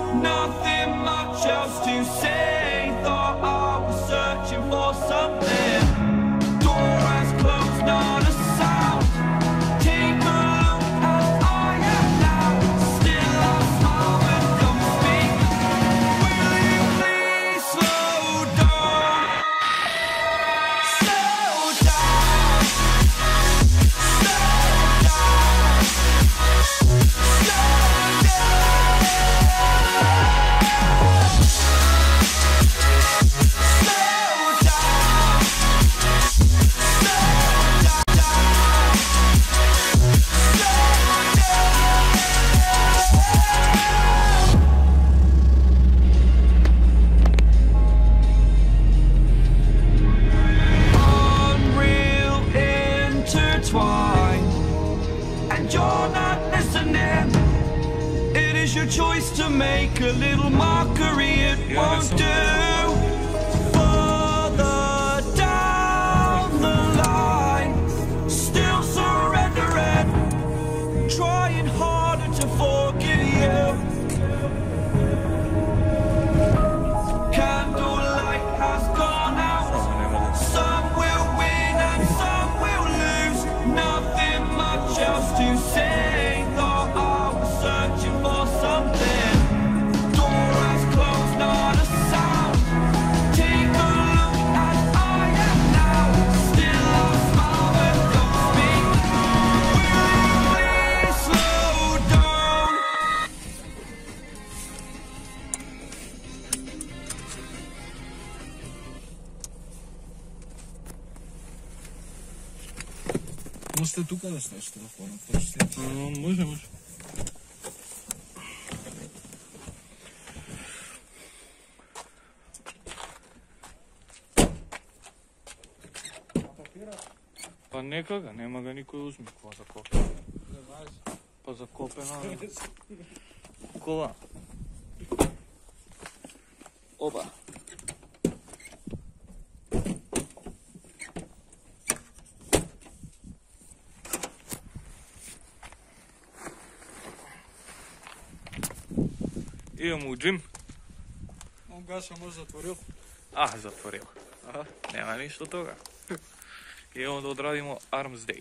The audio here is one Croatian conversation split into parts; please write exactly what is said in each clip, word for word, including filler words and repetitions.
nothing much else to say. Thought I was searching for something. Door has closed, not a sound. Take a look as I am now. Still I smile and don't speak. Will you please slow down? Slow down. Slow down. Slow Unreal intertwined, and you're not listening. It is your choice to make a little mockery. It won't do. Further down the line, still surrendering, trying harder to forgive you. Candlelight has gone out. Some will win and some will lose. Nothing much else to say. Thought I was searching for something. Door has closed, not a sound. Take a look as I am now. Still I smile and don't speak. Will you please slow down? Можете тук да сложиш телефона, то ще след. Може, може. Pa neka ga, nema ga niko uzmi, ko zakope. Не знаеш. Pa zakope na kola. Oba. Idemo u džim. Он Гаша може затворил. Ah, zatvorio. Aha, nema ništa od toga. I onda odradimo Arms Day.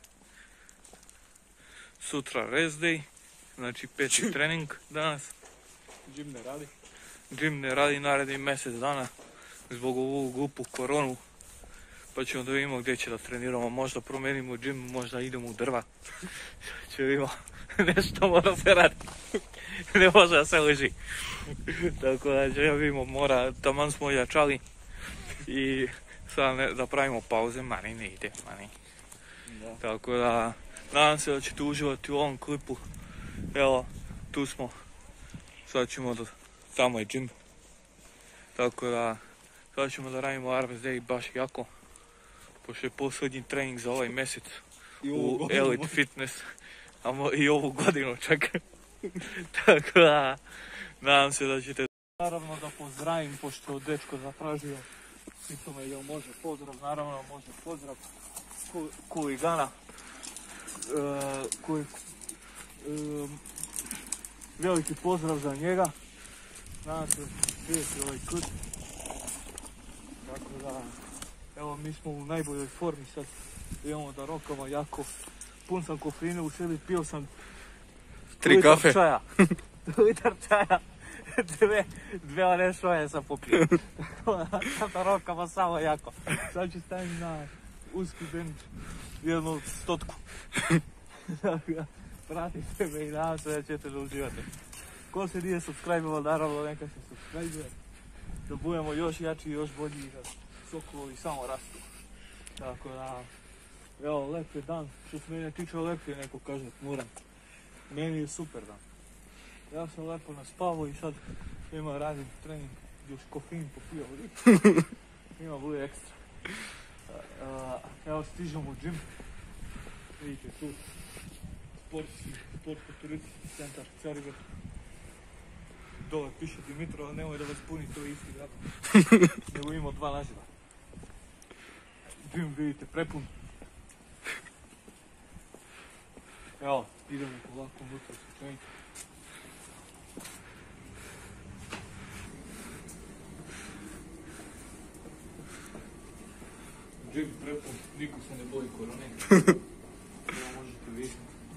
Sutra Rest Day, znači peti trening danas. Džim ne radi. Džim ne radi naredni mjesec dana zbog ovu glupu koronu. Pa ćemo da vidimo gdje će da treniramo. Možda promenimo džim, možda idemo u drva. Će vidimo. Nešto mora se raditi. Ne može da se leži. Tako da će vidimo, mora, taman smo jačali. I sad ne, da pravimo pauze, mani ne ide, mani. Da. Tako da, nadam se da ćete uživati u ovom klipu. Evo, tu smo. Sad ćemo da, tamo je džim. Tako da, sad ćemo da radimo Arms Day baš jako. Pošto je posljednji trening za ovaj mjesec I ovu u godinu. Elite Fitness. A mo, i ovu godinu čak. Tako da, nadam se da ćete... Naravno da pozdravim, pošto je dečko zatražio. Pitao me jel može pozdrav, naravno može pozdrav. Ku- Kuligana. E, koji, e, veliki pozdrav za njega. Nadam se da ćete vidjeti ovaj klip. Tako da, evo mi smo u najboljoj formi sad. Imamo da rokamo jako. Pun sam kofeina u sebi, pio sam Tri litar kafe. čaja. Litar čaja. Dve, dve one šoje sam popio. Sad da rokamo samo jako. Sad ću stavim na uski bench jednu stotku. Pratite me i nadam se da ćete da uživate. Ko se nije subscribe-ovao, naravno neka se subscribe. Da budemo još jači i još bolji i da sokovi samo rastu. Tako da, evo, lep je dan. Što se mene tiče, lep je neko kaže, moram. Meni je super dan. Ja sam lepo naspavao i sad ima radim trening, još kofein popio, ima bude ekstra. A, evo stižemo u džim. Vidite tu, sportski, sportsko-turistički centar Caribet. Dole piše Dimitrov, nemoj da vas puni, to je isti grad. Nego ima dva naziva. Džim vidite prepun. Evo, idemo polako unutra sa trening. džip prepun, niko se ne boji korone. Evo možete vidjeti.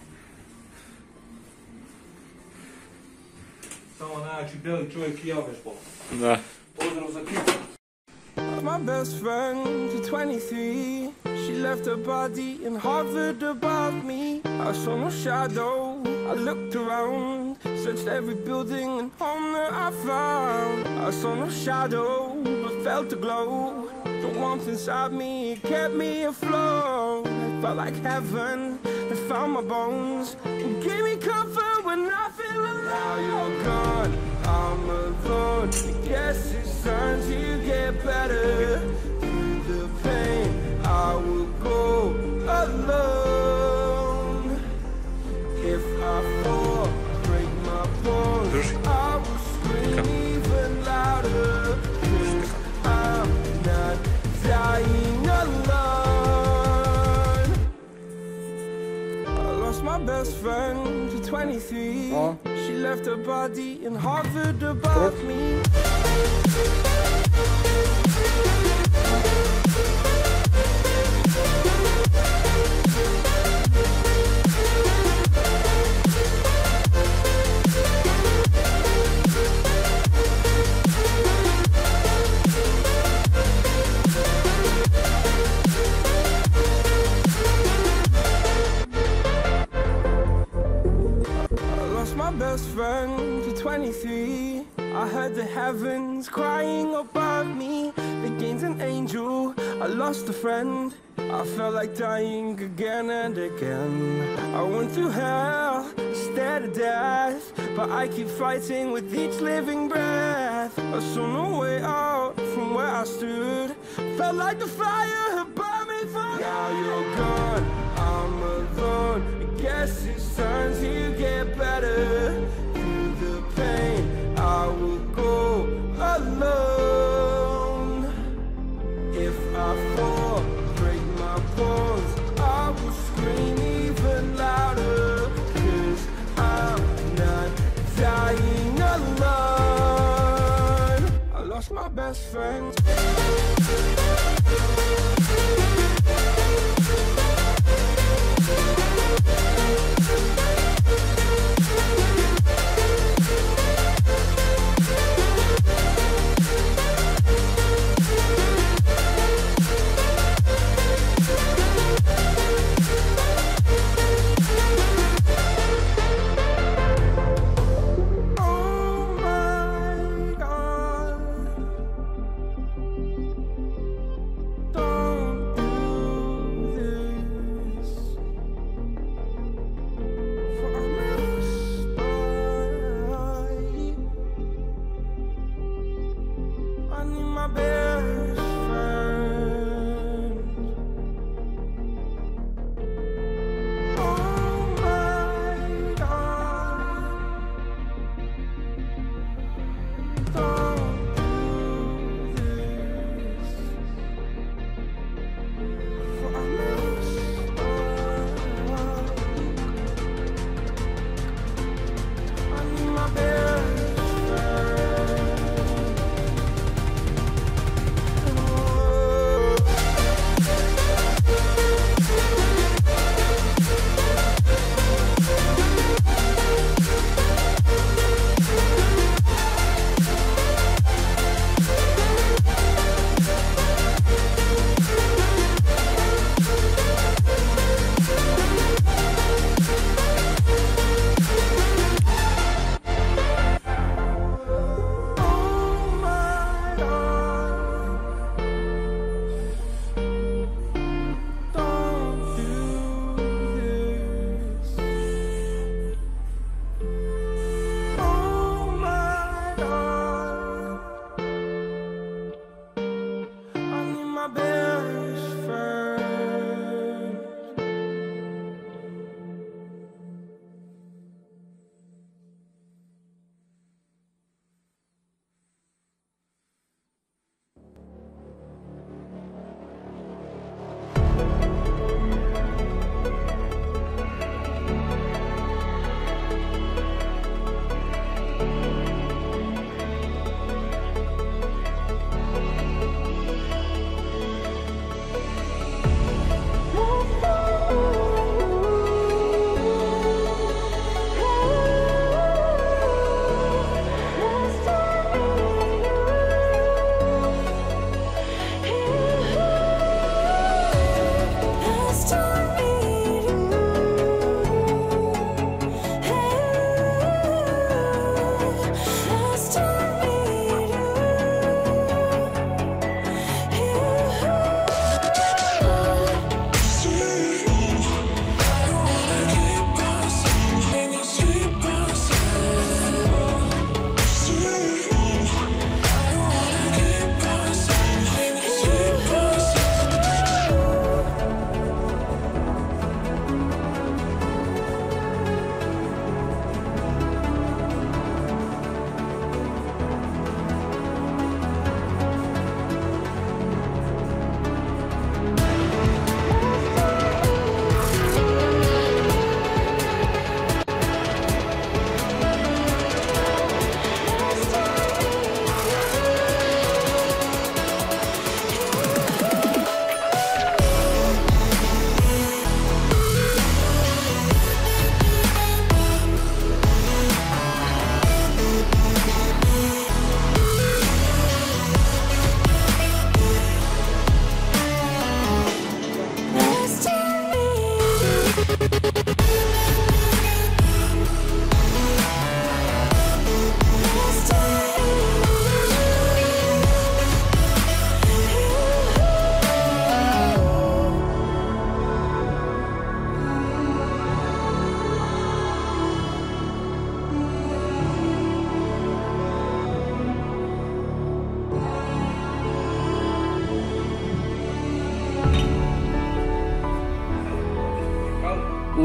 Samo najjači beli čovjek i ja već bol. Da. Pozdrav za kipu. My best friend to twenty-three, she left her body and hovered above me. I saw no shadow, I looked around, searched every building and home that I found. I saw no shadow, but felt a glow. The warmth inside me kept me afloat. It felt like heaven, it found my bones, it gave me comfort when I feel alone. Now you're gone, I'm alone. I guess it's time to get better. Through the pain, I will go alone. If I fall, break my bones, I will scream even louder. 'Cause I'm not dying alone. I lost my best friend to twenty-three. Ja. She left her body and hovered above me. My best friend to twenty-three. I heard the heavens crying above me. The gain's an angel, I lost a friend. I felt like dying again and again. I went through hell, stared at death, but I keep fighting with each living breath. I saw no way out from where I stood. Felt like the fire had burned me from. Now you're gone, I'm alone. I guess it's time to get better. Through the pain, I will go alone. If I fall, break my bones, I will scream even louder. 'Cause I'm not dying alone. I lost my best friend. Don't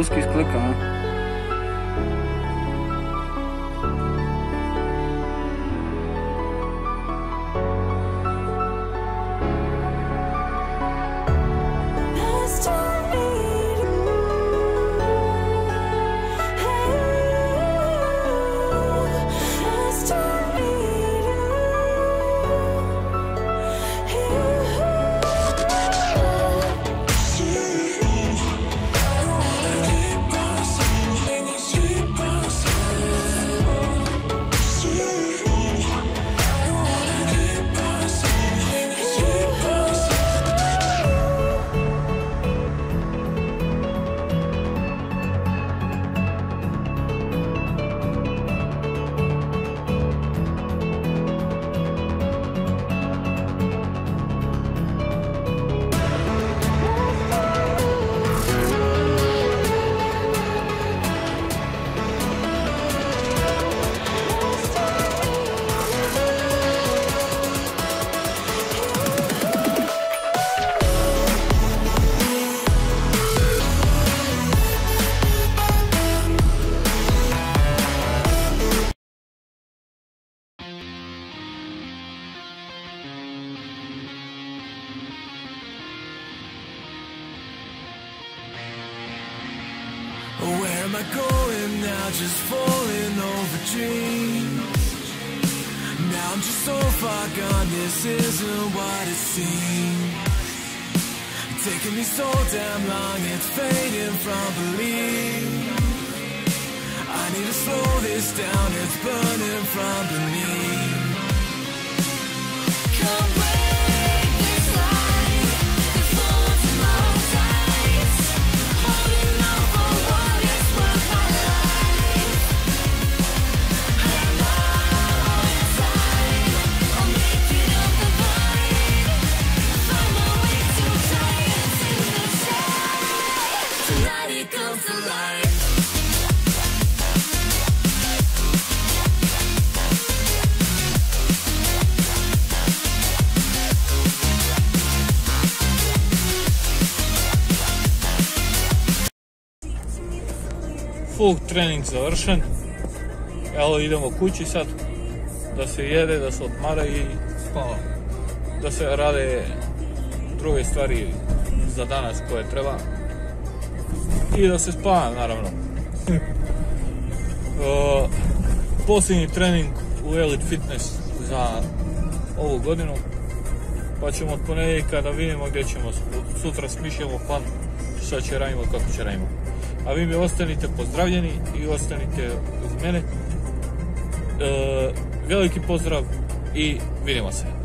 guski isklika, a? Where am I going now? Just falling over dreams. Now I'm just so far gone, this isn't what it seems. Taking me so damn long, it's fading from belief. I need to slow this down, it's burning from beneath. Come break this line, the phones in my eyes, holding on for what is worth my life. I know inside, I'll make it up the vine. Find my way to giants in the sky. Tonight it comes to life. Full trening završen, evo idemo kući sad, da se jede, da se odmara i spava. Da se rade druge stvari za danas koje treba i da se spava naravno. uh, Posljednji trening u Elite Fitness za ovu godinu, pa ćemo od ponedjeljka da vidimo gdje ćemo, sutra smišljamo plan šta će radimo, kako će radimo. A vi mi ostanite pozdravljeni i ostanite uz mene. E, veliki pozdrav i vidimo se.